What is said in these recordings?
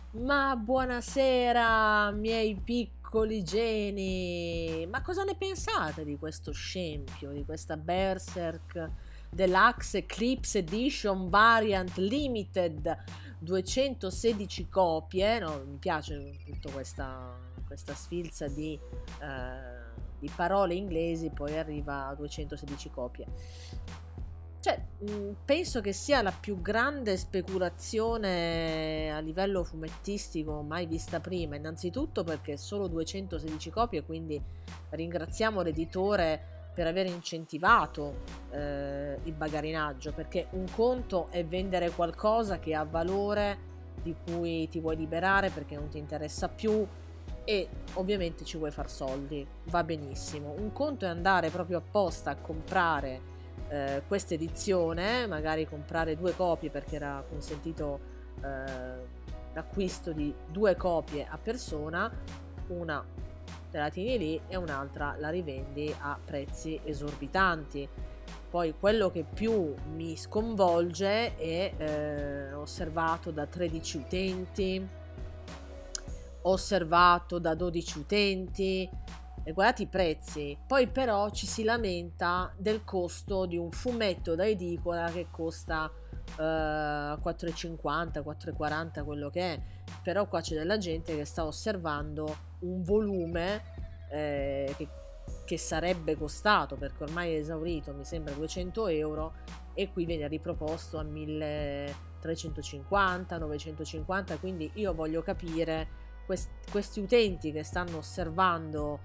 Ma buonasera, miei piccoli geni! Ma cosa ne pensate di questo scempio, di questa Berserk Deluxe Eclipse Edition Variant Limited 216 copie? No, mi piace tutta questa sfilza di parole inglesi, poi arriva a 216 copie. Cioè, penso che sia la più grande speculazione a livello fumettistico mai vista prima, innanzitutto perché solo 216 copie, quindi ringraziamo l'editore per aver incentivato il bagarinaggio, perché un conto è vendere qualcosa che ha valore, di cui ti vuoi liberare perché non ti interessa più e ovviamente ci vuoi far soldi, va benissimo. Un conto è andare proprio apposta a comprare questa edizione, magari comprare 2 copie perché era consentito l'acquisto di 2 copie a persona, una te la tieni lì e un'altra la rivendi a prezzi esorbitanti. Poi quello che più mi sconvolge è osservato da 13 utenti, osservato da 12 utenti, e guardate i prezzi. Poi però ci si lamenta del costo di un fumetto da edicola che costa 4,50, 4,40, quello che è. Però qua c'è della gente che sta osservando un volume che sarebbe costato, perché ormai è esaurito, mi sembra 200 euro, e qui viene riproposto a 1350, 950. Quindi io voglio capire questi utenti che stanno osservando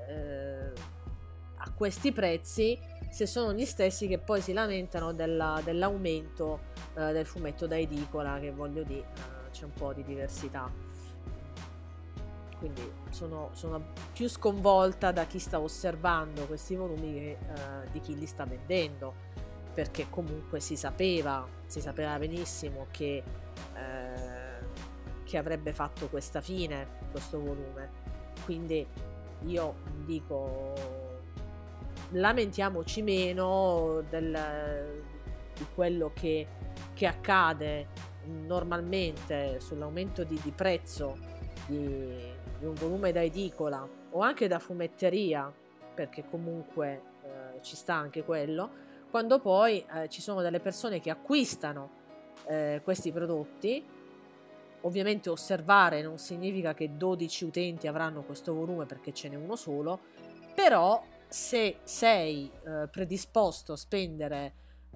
a questi prezzi, se sono gli stessi che poi si lamentano dell'aumento del fumetto da edicola, che voglio dire, c'è un po' di diversità. Quindi sono più sconvolta da chi sta osservando questi volumi che di chi li sta vendendo, perché comunque si sapeva benissimo che avrebbe fatto questa fine questo volume. Quindi io dico, lamentiamoci meno di quello che accade normalmente sull'aumento di prezzo di un volume da edicola o anche da fumetteria, perché comunque ci sta anche quello, quando poi ci sono delle persone che acquistano questi prodotti. Ovviamente osservare non significa che 12 utenti avranno questo volume, perché ce n'è uno solo, però se sei predisposto a spendere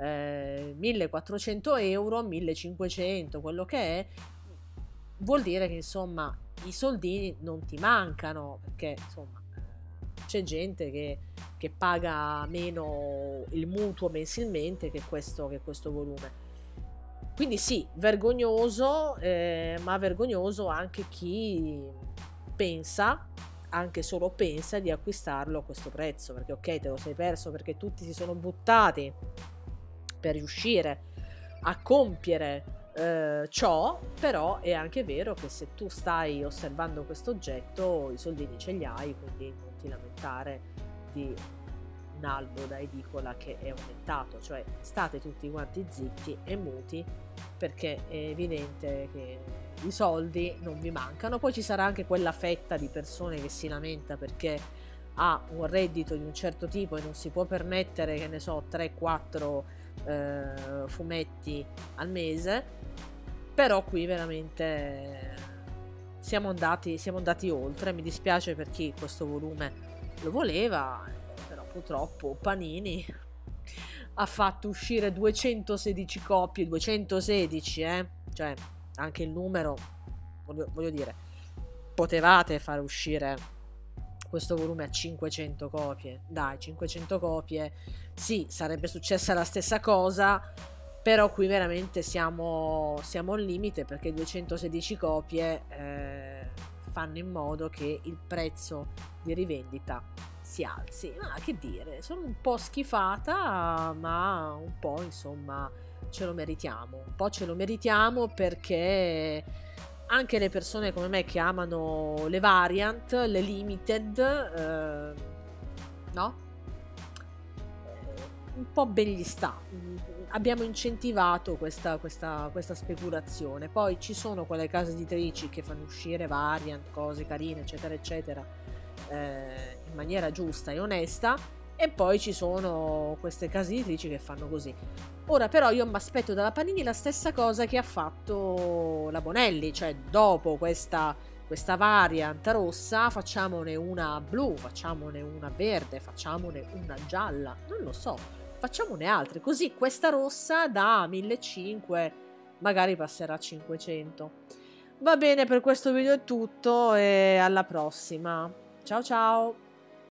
1400 euro, 1500, quello che è, vuol dire che insomma i soldini non ti mancano, perché insomma c'è gente che paga meno il mutuo mensilmente che questo volume. Quindi sì, vergognoso, ma vergognoso anche chi pensa, anche solo pensa, di acquistarlo a questo prezzo, perché ok, te lo sei perso perché tutti si sono buttati per riuscire a compiere ciò, però è anche vero che se tu stai osservando questo oggetto i soldini ce li hai, quindi non ti lamentare di un albo da edicola che è aumentato. Cioè state tutti quanti zitti e muti, perché è evidente che i soldi non vi mancano. Poi ci sarà anche quella fetta di persone che si lamenta perché ha un reddito di un certo tipo e non si può permettere, che ne so, 3-4 fumetti al mese. Però qui veramente siamo andati oltre. Mi dispiace per chi questo volume lo voleva, però purtroppo Panini ha fatto uscire 216 copie, 216, cioè anche il numero, voglio dire, potevate fare uscire questo volume a 500 copie. Dai, 500 copie, sì, sarebbe successa la stessa cosa, però qui veramente siamo al limite, perché 216 copie fanno in modo che il prezzo di rivendita si alzi. Ma che dire, sono un po' schifata, ma un po' insomma ce lo meritiamo. Un po' ce lo meritiamo, perché anche le persone come me che amano le variant, le limited, no? un po' ben gli sta. Abbiamo incentivato questa speculazione. Poi ci sono quelle case editrici che fanno uscire variant, cose carine, eccetera, eccetera, in maniera giusta e onesta, e poi ci sono queste case editrici che fanno così. Ora però io mi aspetto dalla Panini la stessa cosa che ha fatto la Bonelli, cioè dopo questa variant rossa facciamone una blu, facciamone una verde, facciamone una gialla, non lo so, facciamone altre, così questa rossa da 1500 magari passerà a 500. Va bene, per questo video è tutto e alla prossima. Ciao ciao!